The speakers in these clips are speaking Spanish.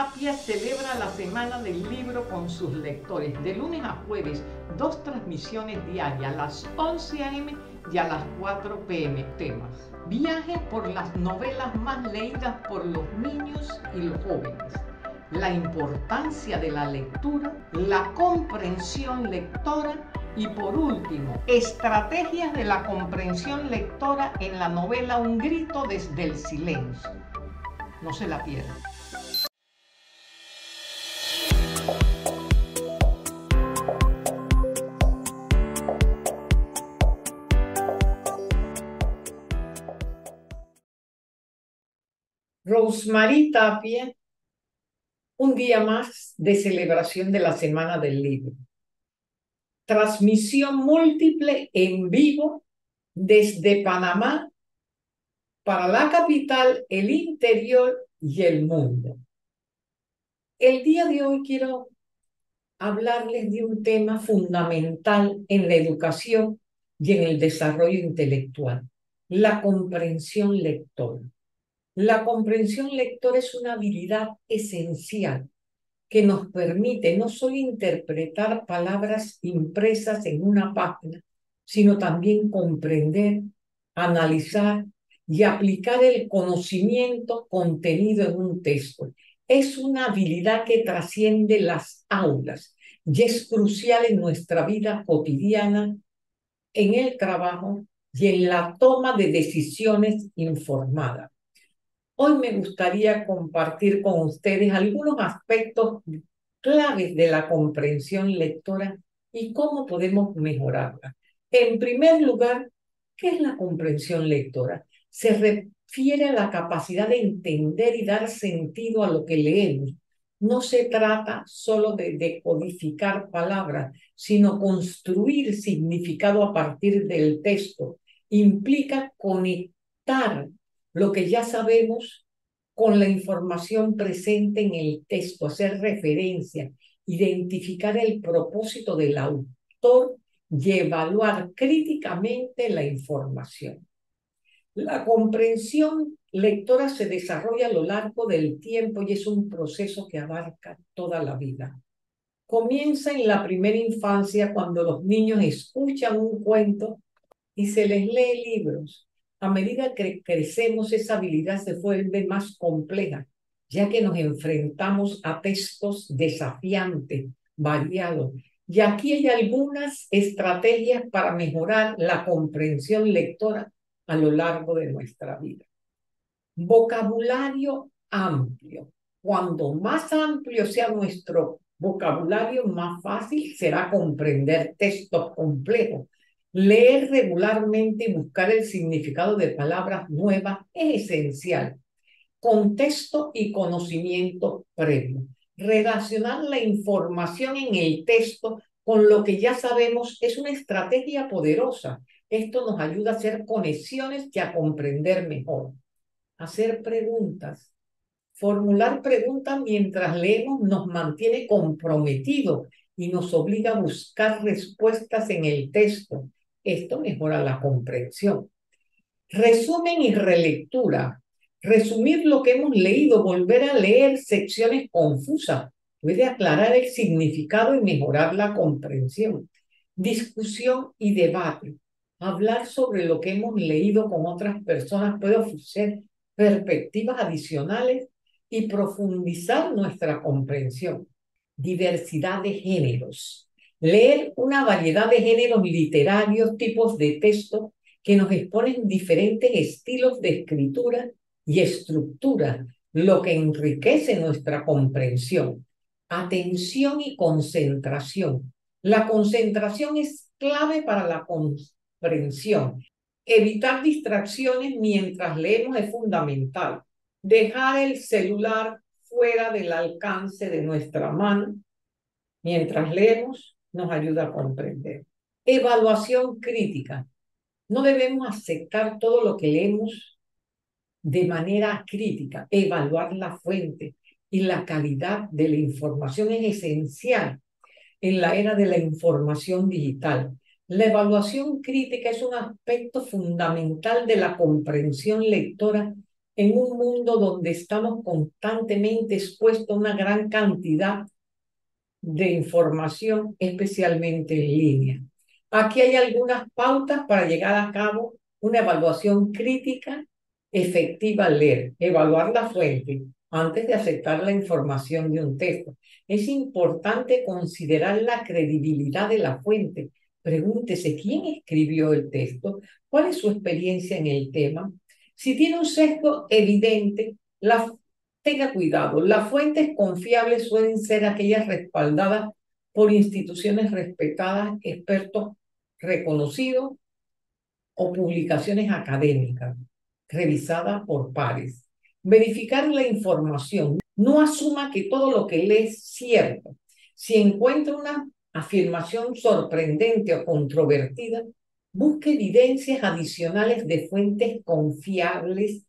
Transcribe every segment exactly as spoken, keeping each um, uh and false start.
Tapia celebra la Semana del Libro con sus lectores. De lunes a jueves, dos transmisiones diarias, a las once a eme y a las cuatro pe eme. Temas: viaje por las novelas más leídas por los niños y los jóvenes, la importancia de la lectura, la comprensión lectora y, por último, estrategias de la comprensión lectora en la novela Un grito desde el silencio. No se la pierdan. Rosmarie Tapia, un día más de celebración de la Semana del Libro. Transmisión múltiple en vivo desde Panamá para la capital, el interior y el mundo. El día de hoy quiero hablarles de un tema fundamental en la educación y en el desarrollo intelectual: la comprensión lectora. La comprensión lectora es una habilidad esencial que nos permite no solo interpretar palabras impresas en una página, sino también comprender, analizar y aplicar el conocimiento contenido en un texto. Es una habilidad que trasciende las aulas y es crucial en nuestra vida cotidiana, en el trabajo y en la toma de decisiones informadas. Hoy me gustaría compartir con ustedes algunos aspectos claves de la comprensión lectora y cómo podemos mejorarla. En primer lugar, ¿qué es la comprensión lectora? Se refiere a la capacidad de entender y dar sentido a lo que leemos. No se trata solo de decodificar palabras, sino construir significado a partir del texto. Implica conectar lo que ya sabemos con la información presente en el texto, hacer referencia, identificar el propósito del autor y evaluar críticamente la información. La comprensión lectora se desarrolla a lo largo del tiempo y es un proceso que abarca toda la vida. Comienza en la primera infancia, cuando los niños escuchan un cuento y se les lee libros. A medida que crecemos, esa habilidad se vuelve más compleja, ya que nos enfrentamos a textos desafiantes, variados. Y aquí hay algunas estrategias para mejorar la comprensión lectora a lo largo de nuestra vida. Vocabulario amplio. Cuando más amplio sea nuestro vocabulario, más fácil será comprender textos complejos. Leer regularmente y buscar el significado de palabras nuevas es esencial. Contexto y conocimiento previo. Relacionar la información en el texto con lo que ya sabemos es una estrategia poderosa. Esto nos ayuda a hacer conexiones y a comprender mejor. Hacer preguntas. Formular preguntas mientras leemos nos mantiene comprometidos y nos obliga a buscar respuestas en el texto. Esto mejora la comprensión. Resumen y relectura. Resumir lo que hemos leído, volver a leer secciones confusas, puede aclarar el significado y mejorar la comprensión. Discusión y debate. Hablar sobre lo que hemos leído con otras personas puede ofrecer perspectivas adicionales y profundizar nuestra comprensión. Diversidad de géneros. Leer una variedad de géneros literarios, tipos de texto que nos exponen diferentes estilos de escritura y estructura, lo que enriquece nuestra comprensión. Atención y concentración. La concentración es clave para la comprensión. Evitar distracciones mientras leemos es fundamental. Dejar el celular fuera del alcance de nuestra mano mientras leemos nos ayuda a comprender. Evaluación crítica. No debemos aceptar todo lo que leemos de manera crítica. Evaluar la fuente y la calidad de la información es esencial en la era de la información digital. La evaluación crítica es un aspecto fundamental de la comprensión lectora en un mundo donde estamos constantemente expuestos a una gran cantidad de información, especialmente en línea. Aquí hay algunas pautas para llegar a cabo una evaluación crítica efectiva al leer. Evaluar la fuente antes de aceptar la información de un texto. Es importante considerar la credibilidad de la fuente. Pregúntese quién escribió el texto, cuál es su experiencia en el tema. Si tiene un sesgo evidente, la tenga cuidado, las fuentes confiables suelen ser aquellas respaldadas por instituciones respetadas, expertos reconocidos o publicaciones académicas revisadas por pares. Verificar la información. No asuma que todo lo que lee es cierto. Si encuentra una afirmación sorprendente o controvertida, busque evidencias adicionales de fuentes confiables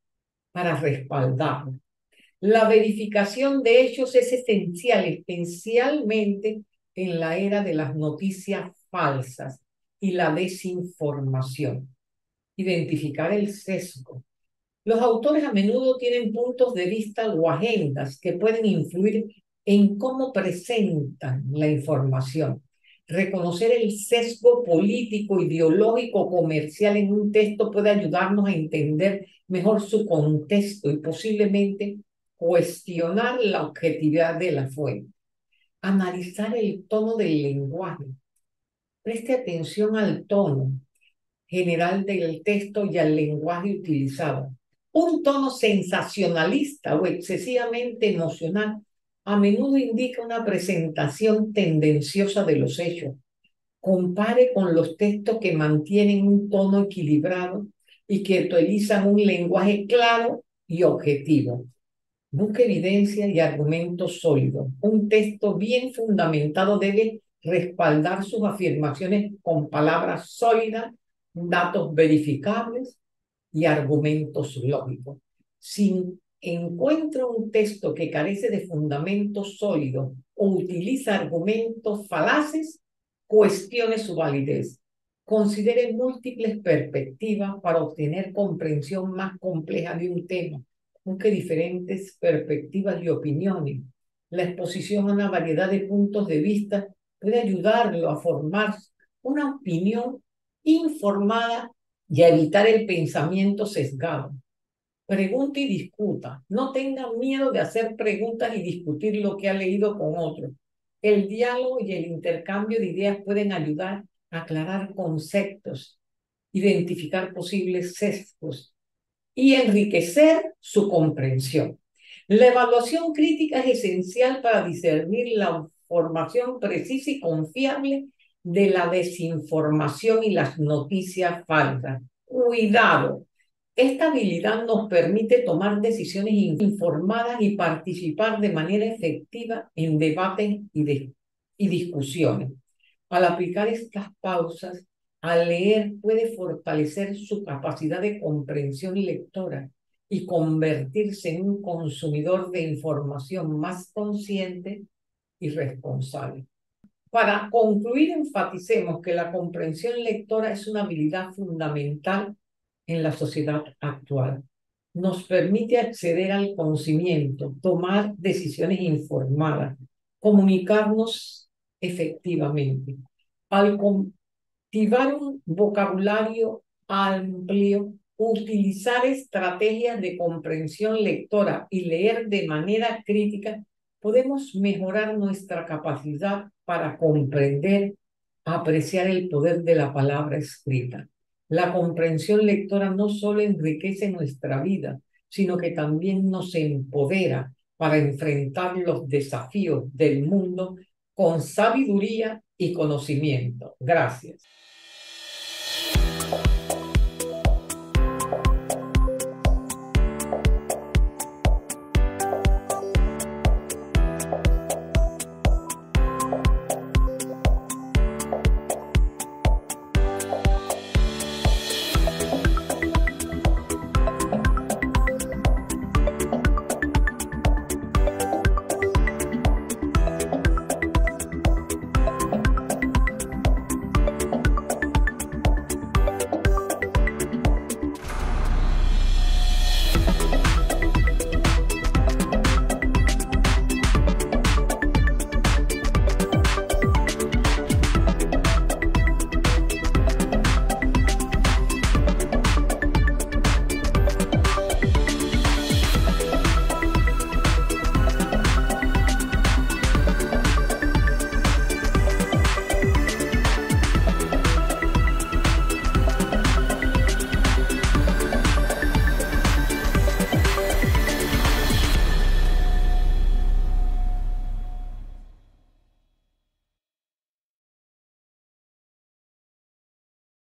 para respaldarla. La verificación de hechos es esencial, especialmente en la era de las noticias falsas y la desinformación. Identificar el sesgo. Los autores a menudo tienen puntos de vista o agendas que pueden influir en cómo presentan la información. Reconocer el sesgo político, ideológico, comercial en un texto puede ayudarnos a entender mejor su contexto y posiblemente cuestionar la objetividad de la fuente. Analizar el tono del lenguaje. Preste atención al tono general del texto y al lenguaje utilizado. Un tono sensacionalista o excesivamente emocional a menudo indica una presentación tendenciosa de los hechos. Compare con los textos que mantienen un tono equilibrado y que utilizan un lenguaje claro y objetivo. Busque evidencia y argumentos sólidos. Un texto bien fundamentado debe respaldar sus afirmaciones con palabras sólidas, datos verificables y argumentos lógicos. Si encuentra un texto que carece de fundamentos sólidos o utiliza argumentos falaces, cuestione su validez. Considere múltiples perspectivas para obtener comprensión más compleja de un tema. Busque diferentes perspectivas y opiniones. La exposición a una variedad de puntos de vista puede ayudarlo a formar una opinión informada y a evitar el pensamiento sesgado. Pregunte y discuta. No tenga miedo de hacer preguntas y discutir lo que ha leído con otros. El diálogo y el intercambio de ideas pueden ayudar a aclarar conceptos, identificar posibles sesgos y enriquecer su comprensión. La evaluación crítica es esencial para discernir la información precisa y confiable de la desinformación y las noticias falsas. Cuidado. Esta habilidad nos permite tomar decisiones informadas y participar de manera efectiva en debates y, de, y discusiones. Al aplicar estas pausas, al leer puede fortalecer su capacidad de comprensión lectora y convertirse en un consumidor de información más consciente y responsable. Para concluir, enfaticemos que la comprensión lectora es una habilidad fundamental en la sociedad actual. Nos permite acceder al conocimiento, tomar decisiones informadas, comunicarnos efectivamente. Al cultivar un vocabulario amplio, utilizar estrategias de comprensión lectora y leer de manera crítica, podemos mejorar nuestra capacidad para comprender, apreciar el poder de la palabra escrita. La comprensión lectora no solo enriquece nuestra vida, sino que también nos empodera para enfrentar los desafíos del mundo con sabiduría y conocimiento. Gracias.